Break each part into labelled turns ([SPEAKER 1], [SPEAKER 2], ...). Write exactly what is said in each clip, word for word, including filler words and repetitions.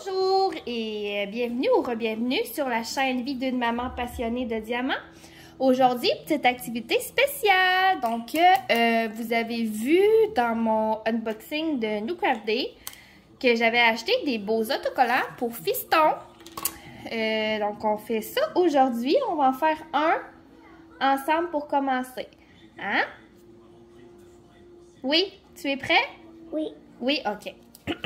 [SPEAKER 1] Bonjour et bienvenue ou re-bienvenue sur la chaîne Vie d'une maman passionnée de diamants. Aujourd'hui, petite activité spéciale. Donc, euh, vous avez vu dans mon unboxing de New Craft Day que j'avais acheté des beaux autocollants pour fiston. Euh, donc, on fait ça aujourd'hui. On va en faire un ensemble pour commencer. Hein? Oui, tu es prêt?
[SPEAKER 2] Oui.
[SPEAKER 1] Oui, ok.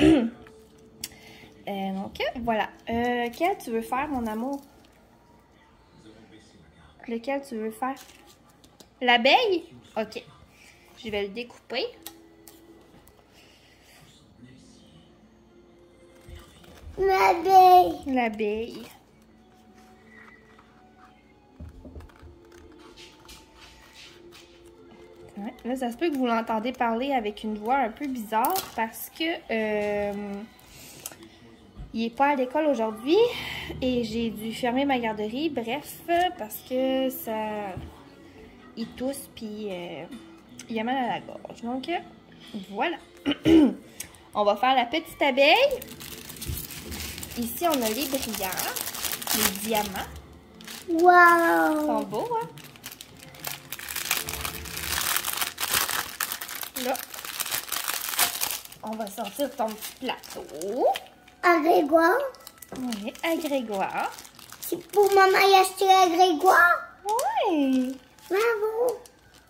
[SPEAKER 1] Euh, donc, voilà. Euh, quel tu veux faire, mon amour? Lequel tu veux faire? L'abeille? Ok. Je vais le découper.
[SPEAKER 2] L'abeille.
[SPEAKER 1] L'abeille. Ouais, là, ça se peut que vous l'entendez parler avec une voix un peu bizarre parce que... Euh, il n'est pas à l'école aujourd'hui et j'ai dû fermer ma garderie, bref, parce que ça... il tousse puis euh, il a mal à la gorge. Donc, voilà. On va faire la petite abeille. Ici, on a les brillants, les diamants.
[SPEAKER 2] Wow!
[SPEAKER 1] Ils sont beaux, hein? Là, on va sortir ton petit plateau.
[SPEAKER 2] À Grégoire?
[SPEAKER 1] Oui, à Grégoire.
[SPEAKER 2] C'est pour maman y acheter à Grégoire?
[SPEAKER 1] Oui.
[SPEAKER 2] Bravo!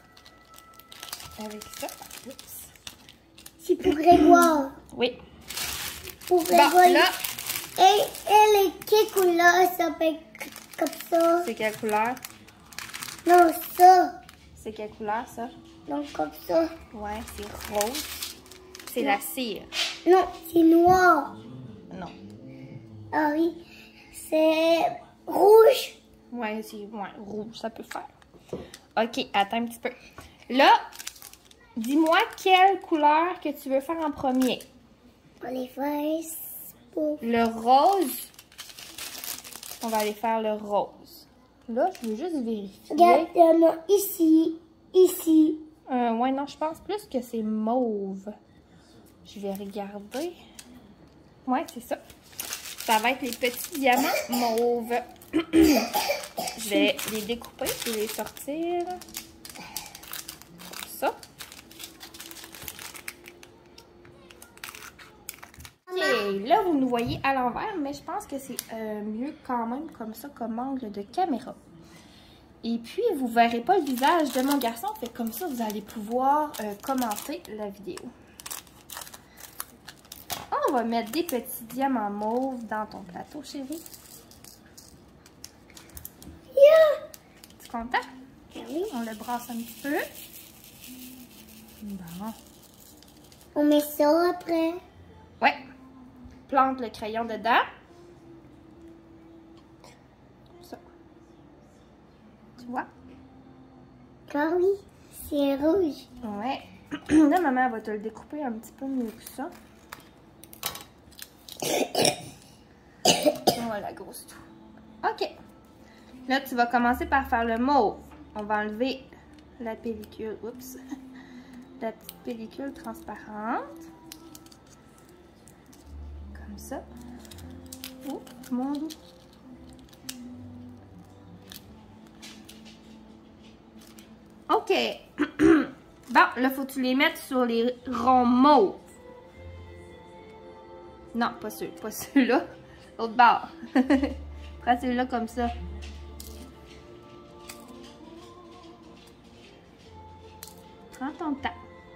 [SPEAKER 1] Avec ça. Oups.
[SPEAKER 2] C'est pour Grégoire.
[SPEAKER 1] Oui.
[SPEAKER 2] Pour Grégoire.
[SPEAKER 1] Bon, là.
[SPEAKER 2] Et, et les quelle couleur ça fait comme ça?
[SPEAKER 1] C'est quelle couleur?
[SPEAKER 2] Non, ça.
[SPEAKER 1] C'est quelle couleur, ça?
[SPEAKER 2] Non, comme ça.
[SPEAKER 1] Ouais, c'est rose. C'est la cire.
[SPEAKER 2] Non, c'est noir.
[SPEAKER 1] Non.
[SPEAKER 2] Ah oui, c'est rouge.
[SPEAKER 1] Ouais, c'est ouais, rouge, ça peut faire. Ok, attends un petit peu. Là, dis-moi quelle couleur que tu veux faire en premier.
[SPEAKER 2] Pour les fraises. Pour...
[SPEAKER 1] Le rose. On va aller faire le rose. Là, je veux juste vérifier.
[SPEAKER 2] Regarde, euh, non, ici, ici.
[SPEAKER 1] Euh, ouais, non, je pense plus que c'est mauve. Je vais regarder. Ouais, c'est ça. Ça va être les petits diamants mauves. Je vais les découper et les sortir. Ça. Ok, là, vous nous voyez à l'envers, mais je pense que c'est euh, mieux quand même comme ça, comme angle de caméra. Et puis, vous ne verrez pas le visage de mon garçon, fait comme ça, vous allez pouvoir euh, commenter la vidéo. On va mettre des petits diamants mauves dans ton plateau, chérie.
[SPEAKER 2] Yeah.
[SPEAKER 1] Tu es content?
[SPEAKER 2] Oui.
[SPEAKER 1] On le brasse un petit peu. Bon.
[SPEAKER 2] On met ça après.
[SPEAKER 1] Ouais. Plante le crayon dedans. Ça. Tu vois?
[SPEAKER 2] Ah oui, c'est rouge.
[SPEAKER 1] Ouais. Là, maman va te le découper un petit peu mieux que ça. Voilà, grosse tout. OK. Là, tu vas commencer par faire le mauve. On va enlever la pellicule. Oups. La petite pellicule transparente. Comme ça. Oh, mon Dieu. OK. Bon, là, faut que tu les mettes sur les ronds mauves. Non, pas ceux, pas ceux-là. L'autre bord. Prends celui-là comme ça. Prends ton temps.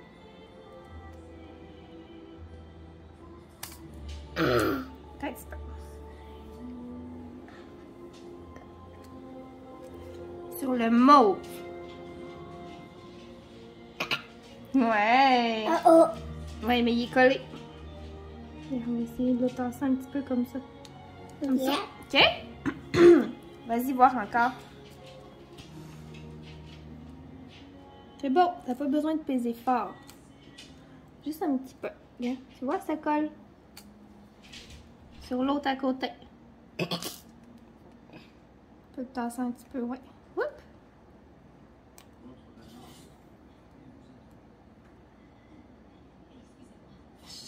[SPEAKER 1] Un petit peu. Sur le mauve. Ouais.
[SPEAKER 2] Ah oh.
[SPEAKER 1] Ouais, mais il est collé. On va essayer de le tasser un petit peu comme ça. Comme
[SPEAKER 2] Yeah.
[SPEAKER 1] ça. OK? Vas-y, voir encore. C'est beau. T'as pas besoin de peser fort. Juste un petit peu. Bien. Tu vois, ça colle. Sur l'autre à côté. Tu peux le tasser un petit peu, ouais. Oups.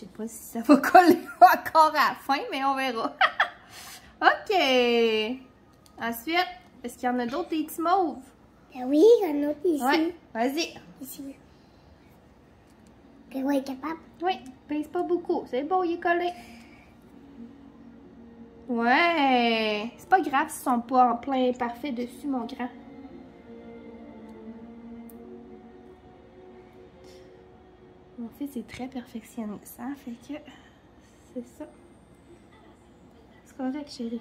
[SPEAKER 1] sais pas si ça va coller encore à la fin, mais on verra. OK. Ensuite, est-ce qu'il y en a d'autres des petits mauves?
[SPEAKER 2] Ben oui, il y en a d'autres ici.
[SPEAKER 1] Ouais, vas-y.
[SPEAKER 2] Ici. Que ouais, capable.
[SPEAKER 1] Oui, pèse pas beaucoup. C'est beau, il est collé. Ouais. C'est pas grave s'ils sont pas en plein parfait dessus, mon grand. Mon fils est très perfectionniste, hein? Fait que c'est ça. C'est correct, chérie.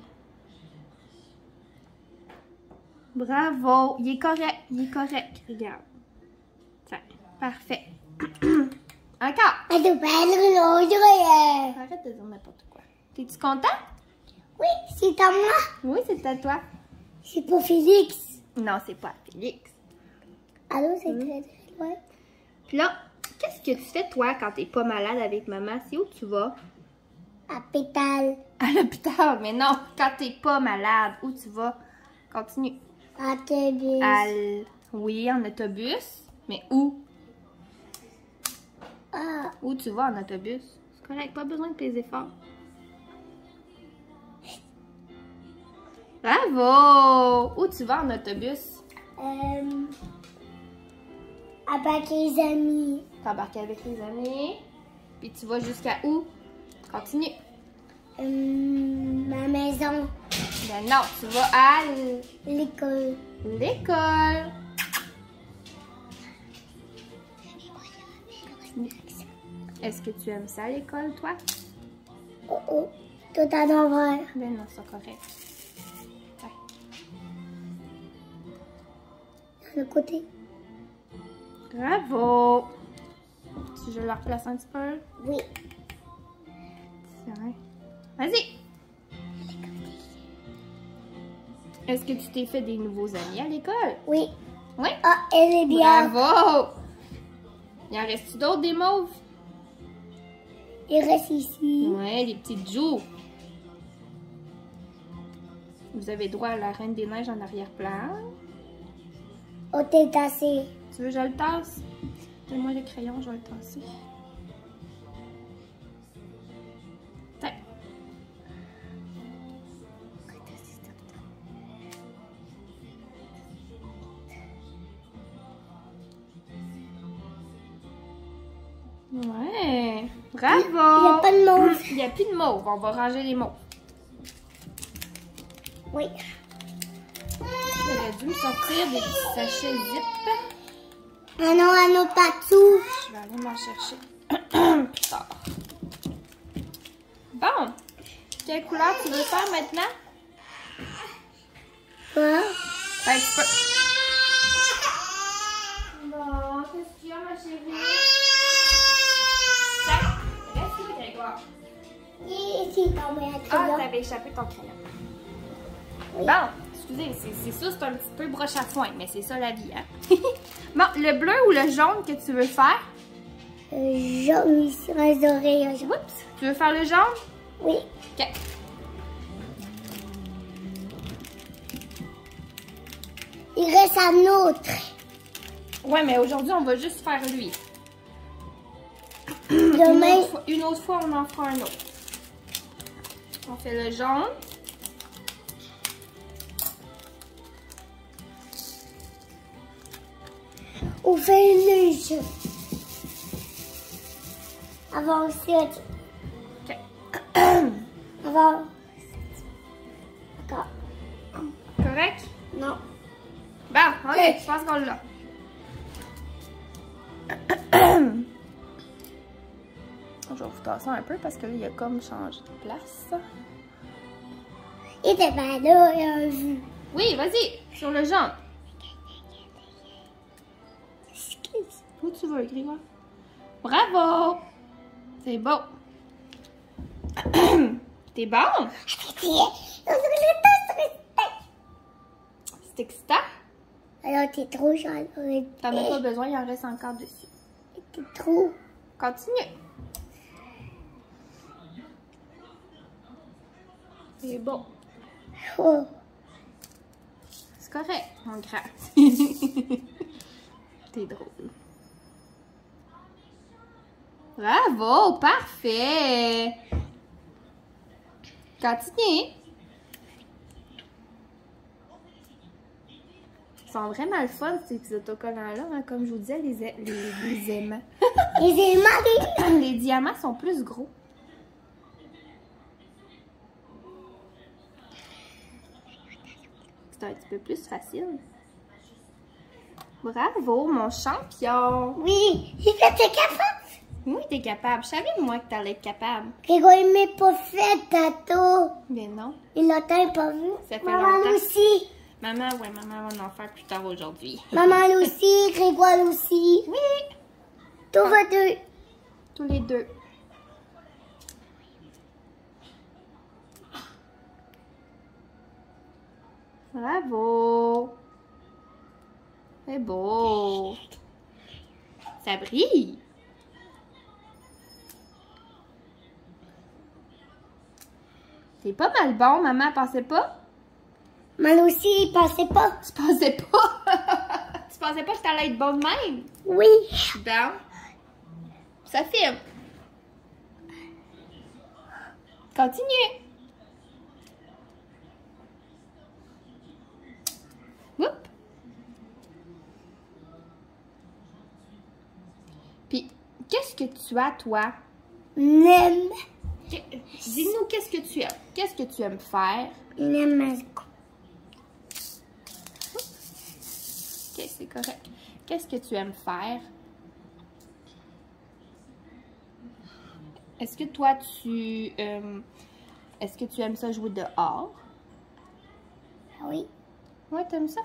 [SPEAKER 1] Bravo! Il est correct, il est correct. Regarde. Tiens, parfait. Encore!
[SPEAKER 2] Elle te parle l'autre.
[SPEAKER 1] Arrête de dire n'importe quoi. T'es-tu content?
[SPEAKER 2] Oui, c'est à moi.
[SPEAKER 1] Oui, c'est à toi.
[SPEAKER 2] C'est pour Félix.
[SPEAKER 1] Non, c'est pas à Félix.
[SPEAKER 2] Allô, c'est très très loin.
[SPEAKER 1] Puis là, qu'est-ce que tu fais, toi, quand t'es pas malade avec maman? C'est où tu vas?
[SPEAKER 2] À Pétale.
[SPEAKER 1] À l'hôpital, mais non, quand t'es pas malade, où tu vas? Continue.
[SPEAKER 2] À Autobus.
[SPEAKER 1] À l- Oui, en autobus. Mais où?
[SPEAKER 2] Ah,
[SPEAKER 1] Où tu vas en autobus? C'est correct, pas besoin de tes efforts. Bravo! Où tu vas en autobus?
[SPEAKER 2] euh, avec les amis.
[SPEAKER 1] T'embarques avec les amis. Puis tu vas jusqu'à où? Continue.
[SPEAKER 2] Euh, ma maison.
[SPEAKER 1] Ben non, tu vas à l-
[SPEAKER 2] L'école.
[SPEAKER 1] l'école. Est-ce que tu aimes ça, l'école, toi?
[SPEAKER 2] Oh oh, tout à l'envers.
[SPEAKER 1] Ben non, c'est correct. Ouais.
[SPEAKER 2] De le côté.
[SPEAKER 1] Bravo! Si je le replace un petit peu.
[SPEAKER 2] Oui.
[SPEAKER 1] Tiens. Vas-y! Est-ce que tu t'es fait des nouveaux amis à l'école?
[SPEAKER 2] Oui.
[SPEAKER 1] Oui?
[SPEAKER 2] Ah, elle est bien.
[SPEAKER 1] Bravo! Il en reste-tu d'autres des mauves?
[SPEAKER 2] Il reste ici.
[SPEAKER 1] Ouais, les petites joues. Vous avez droit à la Reine des Neiges en arrière-plan.
[SPEAKER 2] Oh, t'es tassé.
[SPEAKER 1] Tu veux que je le tasse? Donne-moi le crayon, je vais le tasser. Tiens. Ouais. Bravo!
[SPEAKER 2] Il n'y a pas de mauve.
[SPEAKER 1] Il n'y a plus de mauve. On va ranger les mauves.
[SPEAKER 2] Oui.
[SPEAKER 1] J'aurais dû me sortir des petits sachets zip.
[SPEAKER 2] Ah non, un autre partout.
[SPEAKER 1] Je vais aller m'en chercher plus tard. Bon. Quelle couleur tu veux faire maintenant?
[SPEAKER 2] Quoi?
[SPEAKER 1] Un petit peu. Bon, qu'est-ce qu'il y a, ma chérie? Ça, reste ici, Grégoire.
[SPEAKER 2] Ici, tombé un
[SPEAKER 1] Ah,
[SPEAKER 2] crayon.
[SPEAKER 1] t'avais échappé ton crayon.
[SPEAKER 2] Oui.
[SPEAKER 1] Bon, excusez, c'est c'est ça, c'est un petit peu broche à foin, mais c'est ça la vie, hein? Bon, le bleu ou le jaune que tu veux faire?
[SPEAKER 2] Euh, jaune, ici, reste doré. un jaune.
[SPEAKER 1] Oups, tu veux faire le jaune?
[SPEAKER 2] Oui.
[SPEAKER 1] OK.
[SPEAKER 2] Il reste un autre.
[SPEAKER 1] Ouais, mais aujourd'hui, on va juste faire lui. Une
[SPEAKER 2] Demain,
[SPEAKER 1] autre, fois, une autre fois, on en fera un autre. On fait le jaune.
[SPEAKER 2] on fait le jeu. Avant aussi,
[SPEAKER 1] OK.
[SPEAKER 2] avant. D'accord.
[SPEAKER 1] Correct?
[SPEAKER 2] Non.
[SPEAKER 1] Bon, OK,
[SPEAKER 2] Hey.
[SPEAKER 1] je pense qu'on l'a. Je vais vous tasser un peu parce que là, il a comme changé de place.
[SPEAKER 2] Il était pas là, il a vu.
[SPEAKER 1] Oui, vas-y, sur le jaune. Où tu veux, Grégoire? Bravo! C'est beau. T'es bon? C'est excitant?
[SPEAKER 2] Alors, t'es trop gentil.
[SPEAKER 1] T'en as pas besoin, il en reste encore dessus.
[SPEAKER 2] T'es trop.
[SPEAKER 1] Continue. C'est beau.
[SPEAKER 2] Oh.
[SPEAKER 1] C'est correct, mon grand. T'es drôle. Bravo! Parfait! Continuez! Ils sont vraiment le fun, ces petits autocollants-là. Hein? Comme je vous disais, les, les, les aimants.
[SPEAKER 2] Les aimants, les...
[SPEAKER 1] Les diamants sont plus gros. C'est un petit peu plus facile. Bravo, mon champion!
[SPEAKER 2] Oui, il était capable.
[SPEAKER 1] Oui, t'es capable. Je savais, moi, que t'allais être capable.
[SPEAKER 2] Grégoire, il m'a pas fait tantôt.
[SPEAKER 1] Mais non.
[SPEAKER 2] Il l'a pas vu.
[SPEAKER 1] Ça fait
[SPEAKER 2] Maman
[SPEAKER 1] longtemps.
[SPEAKER 2] aussi.
[SPEAKER 1] Maman, ouais, maman va en faire plus tard aujourd'hui.
[SPEAKER 2] Maman aussi, Grégoire aussi.
[SPEAKER 1] Oui!
[SPEAKER 2] Tous les deux.
[SPEAKER 1] Tous les deux. Bravo! C'est beau! Ça brille! C'est pas mal bon, maman, pensais pas?
[SPEAKER 2] Maman aussi, il pensait pas.
[SPEAKER 1] Tu pensais pas? Tu pensais pas que t'allais être bon de même?
[SPEAKER 2] Oui.
[SPEAKER 1] Bon. Ça filme. Continue. Oups. Puis, qu'est-ce que tu as, toi?
[SPEAKER 2] N'aime.
[SPEAKER 1] Dis-nous qu'est-ce que tu aimes. Qu'est-ce que tu aimes faire?
[SPEAKER 2] N'aime ma coupe.
[SPEAKER 1] Ok, c'est correct. Qu'est-ce que tu aimes faire? Est-ce que toi, tu... Euh, est-ce que tu aimes ça jouer dehors?
[SPEAKER 2] Oui.
[SPEAKER 1] Ouais, t'aimes ça?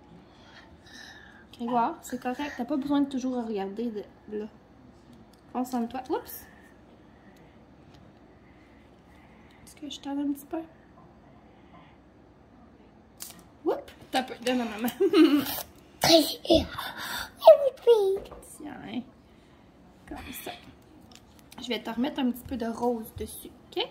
[SPEAKER 1] Ok, voir, c'est correct. T'as pas besoin de toujours regarder de, là. Concentre-toi. Oups! Est-ce que je t'en un petit peu? Oups! T'as peu. Donne à maman. Tiens. Comme ça. Je vais te remettre un petit peu de rose dessus, ok?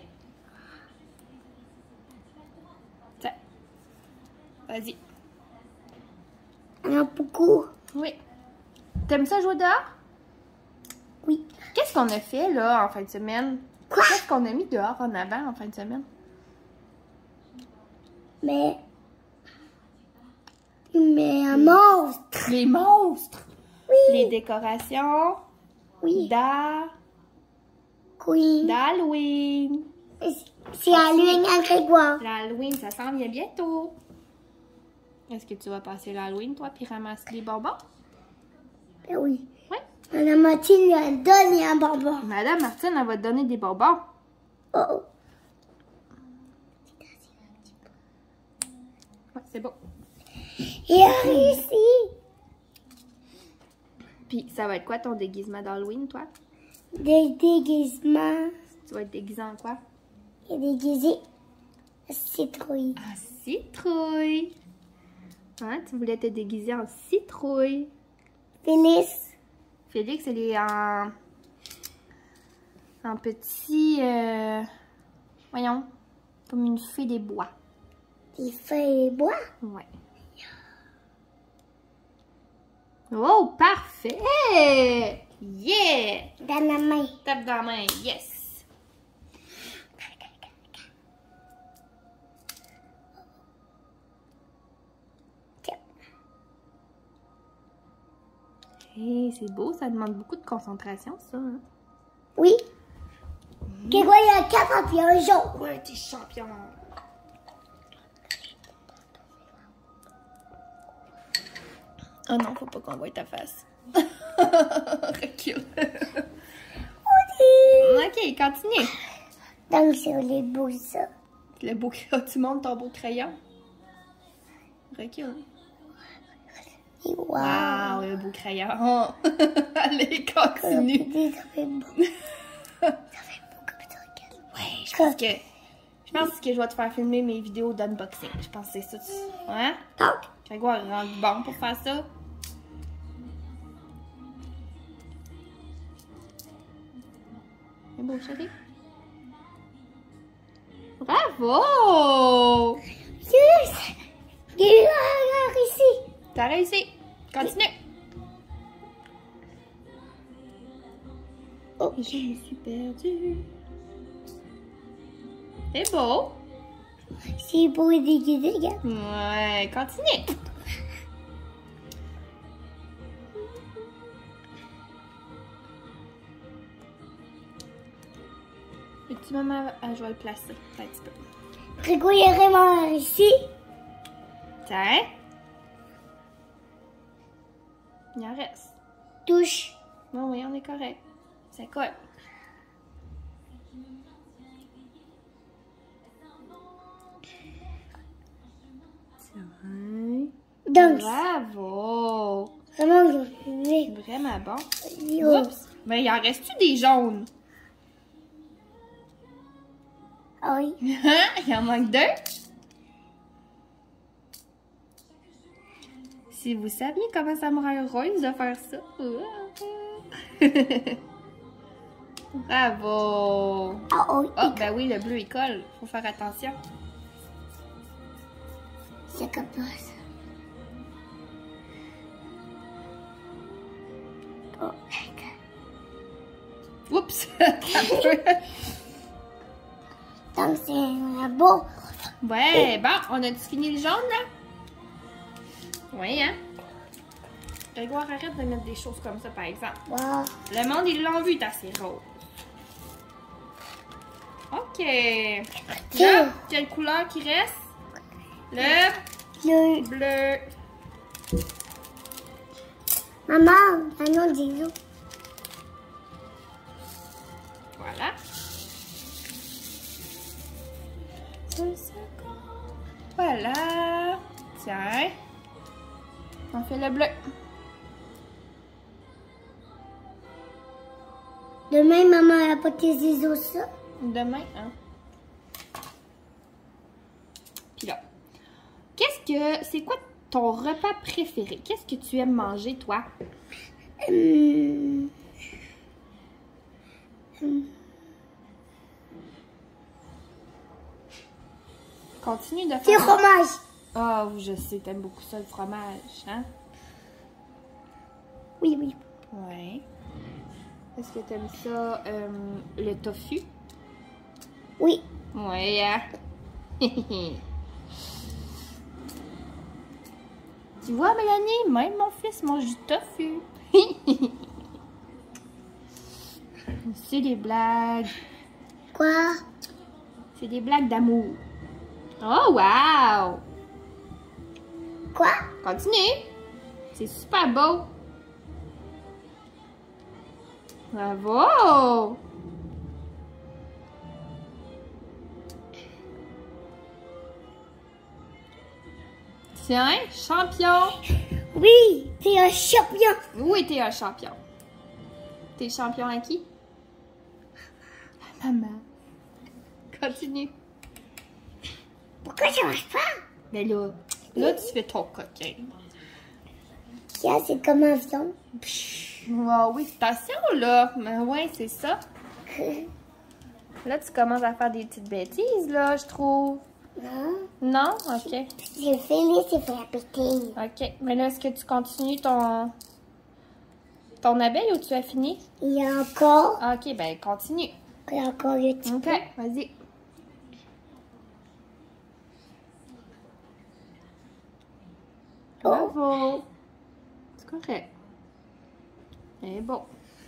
[SPEAKER 1] Tiens. Vas-y.
[SPEAKER 2] Il y en a beaucoup.
[SPEAKER 1] Oui. T'aimes ça jouer dehors?
[SPEAKER 2] Oui.
[SPEAKER 1] Qu'est-ce qu'on a fait, là, en fin de semaine?
[SPEAKER 2] Quoi?
[SPEAKER 1] Qu'est-ce qu'on a mis dehors en avant en fin de semaine?
[SPEAKER 2] Mais... Mais un monstre.
[SPEAKER 1] Les monstres!
[SPEAKER 2] Oui.
[SPEAKER 1] Les décorations
[SPEAKER 2] Oui.
[SPEAKER 1] d'A-
[SPEAKER 2] Oui.
[SPEAKER 1] d'Halloween.
[SPEAKER 2] C'est à lui à Grégoire.
[SPEAKER 1] L'Halloween, ça s'en vient bientôt. Est-ce que tu vas passer l'Halloween, toi, puis ramasser les bonbons?
[SPEAKER 2] Ben oui.
[SPEAKER 1] Oui.
[SPEAKER 2] Madame Martine lui a donné un bonbon.
[SPEAKER 1] Madame Martine, elle va te donner des bonbons.
[SPEAKER 2] Oh oh.
[SPEAKER 1] Ouais, c'est beau.
[SPEAKER 2] Il a réussi.
[SPEAKER 1] Puis, ça va être quoi ton déguisement d'Halloween, toi?
[SPEAKER 2] Des déguisements.
[SPEAKER 1] Tu vas être déguisé en quoi?
[SPEAKER 2] Il est déguisé en citrouille.
[SPEAKER 1] En citrouille. Hein, tu voulais te déguiser en citrouille.
[SPEAKER 2] Félix.
[SPEAKER 1] Félix, elle est en... en petit... Euh... Voyons. Comme une fée des bois.
[SPEAKER 2] Des feuilles bois.
[SPEAKER 1] Ouais. Oh, parfait! Yeah!
[SPEAKER 2] Dans la main.
[SPEAKER 1] Tape dans la main, yes!
[SPEAKER 2] Tiens.
[SPEAKER 1] Hey, c'est beau, ça demande beaucoup de concentration, ça. Hein?
[SPEAKER 2] Oui. Grégoire, il y a quatre papillons jaunes.
[SPEAKER 1] Ouais, t'es champion! Oh non, faut pas qu'on voie ta face. Recule. Ok, continue.
[SPEAKER 2] Donc, sur les bouts, ça.
[SPEAKER 1] Le beau crayon, tu montes ton beau crayon. Recule.
[SPEAKER 2] Et wow.
[SPEAKER 1] Wow, le beau crayon. Allez, continue.
[SPEAKER 2] Ça fait beau. Ça fait beau comme ça, regarde.
[SPEAKER 1] Ouais, je pense que... Je pense que je vais te faire filmer mes vidéos d'unboxing. Je pense que c'est ça. Hein?
[SPEAKER 2] Donc,
[SPEAKER 1] Grégoire est rendu bon pour faire ça. C'est beau, chérie. Bravo!
[SPEAKER 2] yes! Il a réussi.
[SPEAKER 1] T'as réussi. Continue.
[SPEAKER 2] Oh.
[SPEAKER 1] Et je me suis perdue. C'est beau.
[SPEAKER 2] C'est beau et déguisé, regarde.
[SPEAKER 1] Ouais, continue. Le petit moment, je vais le placer un petit peu.
[SPEAKER 2] Grégo, il est vraiment ici.
[SPEAKER 1] Tiens. Il en reste.
[SPEAKER 2] Touche.
[SPEAKER 1] Non, oui, on est correct. Ça colle. Tiens.
[SPEAKER 2] Donc,
[SPEAKER 1] Bravo.
[SPEAKER 2] vraiment, ils ont fait.
[SPEAKER 1] Vraiment bon.
[SPEAKER 2] Yo.
[SPEAKER 1] Oups. Mais il en reste-tu des jaunes?
[SPEAKER 2] Ah oui.
[SPEAKER 1] Il en manque deux. Si vous saviez comment ça me rend heureuse de faire ça. Bravo.
[SPEAKER 2] Ah oui.
[SPEAKER 1] Ah, ben oui, le bleu, il colle. Faut faire attention.
[SPEAKER 2] C'est comme ça. Oh,
[SPEAKER 1] Oups.
[SPEAKER 2] donc, c'est un beau.
[SPEAKER 1] Ouais, bon, on a-tu fini le jaune, là? Oui, hein? Grégoire, arrête de mettre des choses comme ça, par exemple.
[SPEAKER 2] Wow.
[SPEAKER 1] Le monde, ils l'ont vu, t'as assez rose. OK. Là, quelle couleur qui reste? Le
[SPEAKER 2] Le.
[SPEAKER 1] bleu.
[SPEAKER 2] Maman, un nom des eaux.
[SPEAKER 1] Voilà. Deux secondes. Voilà. Tiens. On fait le bleu.
[SPEAKER 2] Demain, maman a apporté des os, ça.
[SPEAKER 1] Demain, hein? Puis là. Qu'est-ce que... C'est quoi ton repas préféré? Qu'est-ce que tu aimes manger, toi?
[SPEAKER 2] Hum. Hum.
[SPEAKER 1] Continue de faire...
[SPEAKER 2] C'est fromage.
[SPEAKER 1] Ah, oh, je sais, t'aimes beaucoup ça, le fromage, hein?
[SPEAKER 2] Oui, oui.
[SPEAKER 1] Ouais. Est-ce que t'aimes ça, euh, le tofu?
[SPEAKER 2] Oui.
[SPEAKER 1] Ouais, hein? Tu vois, Mélanie, même mon fils mange du tofu. C'est des blagues.
[SPEAKER 2] Quoi?
[SPEAKER 1] C'est des blagues d'amour. Oh, wow!
[SPEAKER 2] Quoi?
[SPEAKER 1] Continue. C'est super beau. Bravo! Tiens, champion.
[SPEAKER 2] Oui, t'es un champion.
[SPEAKER 1] Oui, t'es un champion. T'es champion à qui? Maman. Continue.
[SPEAKER 2] Pourquoi ça marche pas?
[SPEAKER 1] Mais là, là, tu fais ton coquin.
[SPEAKER 2] Tiens, c'est comme un avion.
[SPEAKER 1] Oh, oui, attention, là. Mais ouais, c'est ça. Là, tu commences à faire des petites bêtises, là, je trouve.
[SPEAKER 2] Non.
[SPEAKER 1] Non? OK.
[SPEAKER 2] J'ai fait les c'est fait péter.
[SPEAKER 1] OK. Mais là, est-ce que tu continues ton... ton abeille ou tu as fini?
[SPEAKER 2] Il y a encore.
[SPEAKER 1] OK, ben continue.
[SPEAKER 2] Il y a encore le petit
[SPEAKER 1] OK,
[SPEAKER 2] peu.
[SPEAKER 1] vas-y.
[SPEAKER 2] Oh.
[SPEAKER 1] Bravo. C'est correct. C'est bon.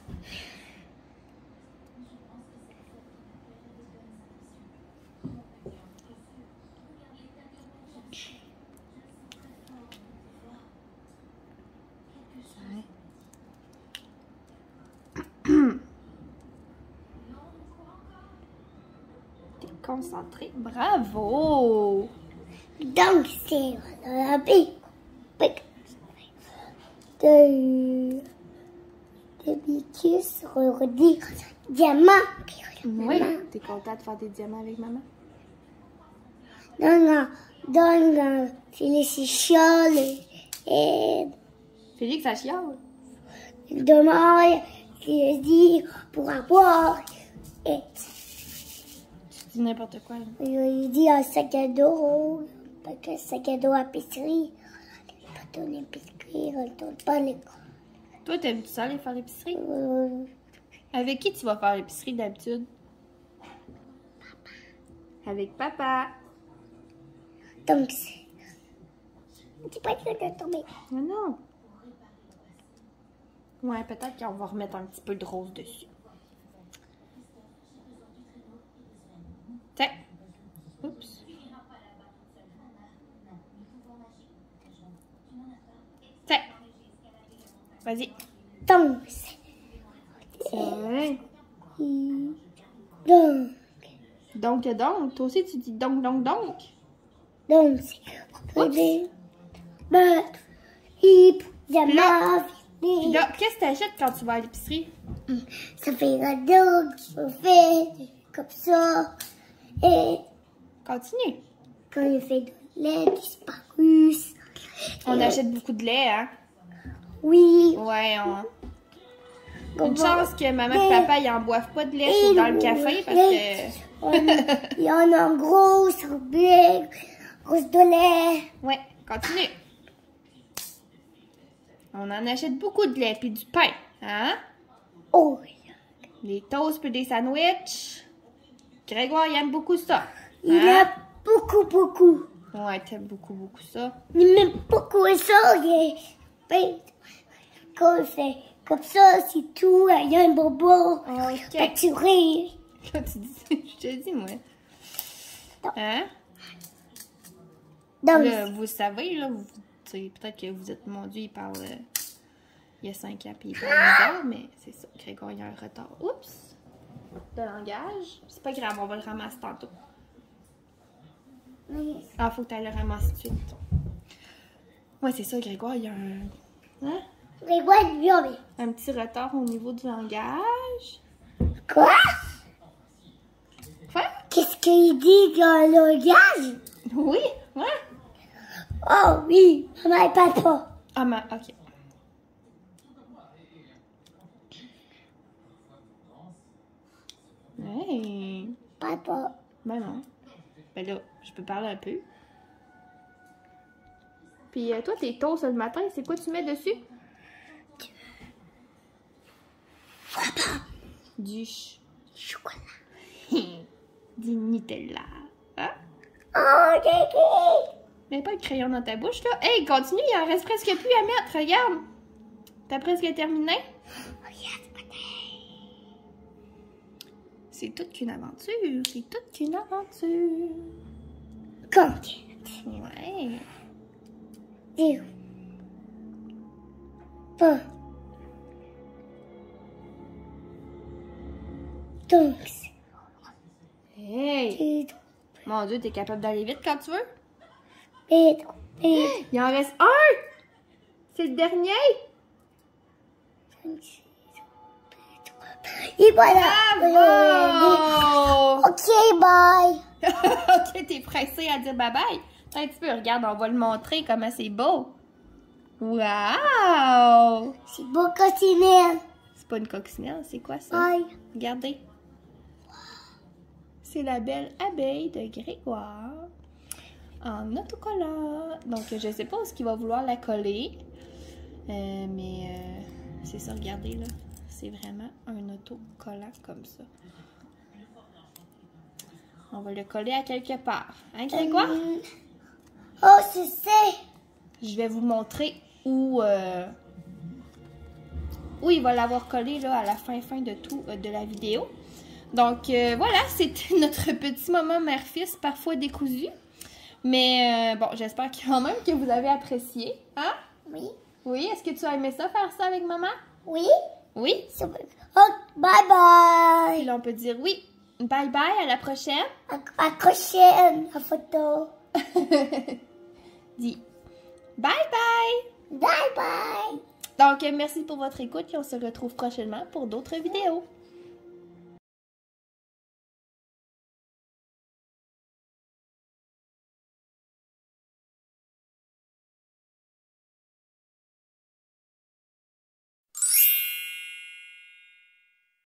[SPEAKER 1] T'es concentré. Bravo.
[SPEAKER 2] Donc, c'est la pique. Pique. De. De bicus, redire. Diamant.
[SPEAKER 1] Oui. T'es contente de faire des diamants avec maman?
[SPEAKER 2] Non, non. Donc, euh, c'est les chicholes. Et.
[SPEAKER 1] Félix, ça chiale.
[SPEAKER 2] Il demande. Il dit pour avoir. Et.
[SPEAKER 1] Tu dis n'importe quoi, là.
[SPEAKER 2] Il dit un sac à dos. Parce que sac à dos à pisserie. Pas ton épicerie, on tourne pas l'école.
[SPEAKER 1] Toi, t'aimes-tu ça aller faire l'épicerie?
[SPEAKER 2] Euh,
[SPEAKER 1] Avec qui tu vas faire l'épicerie d'habitude? Papa. Avec papa.
[SPEAKER 2] Donc, c'est... Dis pas que de tomber.
[SPEAKER 1] Mais non. Ouais, peut-être qu'on va remettre un petit peu de rose dessus. Tiens. Oups. Tiens. Vas-y.
[SPEAKER 2] Donc, c'est...
[SPEAKER 1] Ouais.
[SPEAKER 2] Donc,
[SPEAKER 1] Donc, donc. Toi aussi, tu dis donc, donc, donc.
[SPEAKER 2] donc, c'est... Bébé. But, hip,
[SPEAKER 1] Là. Puis
[SPEAKER 2] yama,
[SPEAKER 1] là, qu'est-ce que t'achètes quand tu vas à l'épicerie?
[SPEAKER 2] ça fait un dog, on fait comme ça. Et
[SPEAKER 1] Continue.
[SPEAKER 2] quand il fait de lait, disparu.
[SPEAKER 1] On achète beaucoup de lait, hein?
[SPEAKER 2] Oui.
[SPEAKER 1] Ouais, on... Une
[SPEAKER 2] Comment-
[SPEAKER 1] chance que maman et papa, ils en boivent pas de lait dans le café parce que...
[SPEAKER 2] On- Il y en a un gros, un big, gros de lait.
[SPEAKER 1] Ouais, continue. On en achète beaucoup de lait puis du pain, hein?
[SPEAKER 2] Oh,
[SPEAKER 1] Des toasts puis des sandwichs. Grégoire, il aime beaucoup ça.
[SPEAKER 2] il
[SPEAKER 1] Hein?
[SPEAKER 2] a beaucoup, beaucoup.
[SPEAKER 1] Ouais, t'aimes beaucoup, beaucoup ça.
[SPEAKER 2] Il aime beaucoup ça. Il est... ben, quand il fait comme ça, c'est tout. Il y a un bobo.
[SPEAKER 1] Ok.
[SPEAKER 2] Pâturé.
[SPEAKER 1] Là, tu dis, je te dis, moi. Hein?
[SPEAKER 2] Donc,
[SPEAKER 1] Là, vous savez, là, vous, tu sais, peut-être que vous êtes, mon Dieu, il parle, euh, il y a cinq ans, puis il parle bizarre, mais c'est ça, Grégoire, il y a un retard. Oups! De langage. C'est pas grave, on va le ramasser tantôt. Ah, faut que tu ailles le ramasser tout de suite. Ouais, c'est ça, Grégoire, il y a un... Hein?
[SPEAKER 2] les voix de viande.
[SPEAKER 1] Un petit retard au niveau du langage.
[SPEAKER 2] Quoi?
[SPEAKER 1] Quoi?
[SPEAKER 2] Qu'est-ce qu'il dit dans le langage?
[SPEAKER 1] Oui, ouais.
[SPEAKER 2] Oh oui, maman et papa.
[SPEAKER 1] Ah, ma... ok. Hey.
[SPEAKER 2] Papa.
[SPEAKER 1] Ben non. Ben là, je peux parler un peu. Puis euh, toi, tes toasts le matin, c'est quoi tu mets dessus? Du ch...
[SPEAKER 2] Chocolat.
[SPEAKER 1] du Nutella. Hein?
[SPEAKER 2] Oh, Kiki.
[SPEAKER 1] Mets pas le crayon dans ta bouche, là. Hey, continue, il en reste presque plus à mettre, regarde. T'as presque terminé? C'est toute qu'une aventure, c'est toute qu'une aventure.
[SPEAKER 2] Quand?
[SPEAKER 1] Ouais.
[SPEAKER 2] Zéro. Pas. Donc,
[SPEAKER 1] Hey!
[SPEAKER 2] c'est
[SPEAKER 1] Mon Dieu, t'es capable d'aller vite quand tu veux?
[SPEAKER 2] Pedro, Pedro.
[SPEAKER 1] Il en reste un! C'est le dernier!
[SPEAKER 2] Et voilà.
[SPEAKER 1] Bravo!
[SPEAKER 2] Ok, bye.
[SPEAKER 1] Ok, t'es pressé à dire bye bye. Un petit peu, regarde, on va le montrer comment c'est beau. Wow!
[SPEAKER 2] C'est beau coccinelle.
[SPEAKER 1] C'est pas une coccinelle, c'est quoi ça?
[SPEAKER 2] Bye.
[SPEAKER 1] Regardez. C'est la belle abeille de Grégoire en autocollant. Donc, je sais pas où est-ce qu'il va vouloir la coller. Euh, mais euh, c'est ça, regardez là. C'est vraiment un autocollant comme ça. On va le coller à quelque part. Hein, Grégoire?
[SPEAKER 2] Hum. Oh, je sais.
[SPEAKER 1] Je vais vous montrer où, euh, où il va l'avoir collé là, à la fin, fin de tout euh, de la vidéo. Donc, euh, voilà, c'était notre petit moment mère-fils, parfois décousu. Mais euh, bon, j'espère quand même que vous avez apprécié. Hein?
[SPEAKER 2] Oui.
[SPEAKER 1] Oui, est-ce que tu as aimé ça, faire ça avec maman?
[SPEAKER 2] Oui.
[SPEAKER 1] Oui?
[SPEAKER 2] Oh, bye
[SPEAKER 1] Puis
[SPEAKER 2] bye.
[SPEAKER 1] là, on peut dire oui. Bye bye, à la prochaine.
[SPEAKER 2] À à la prochaine, la photo.
[SPEAKER 1] Dis bye bye.
[SPEAKER 2] Bye bye.
[SPEAKER 1] Donc, euh, merci pour votre écoute et on se retrouve prochainement pour d'autres vidéos.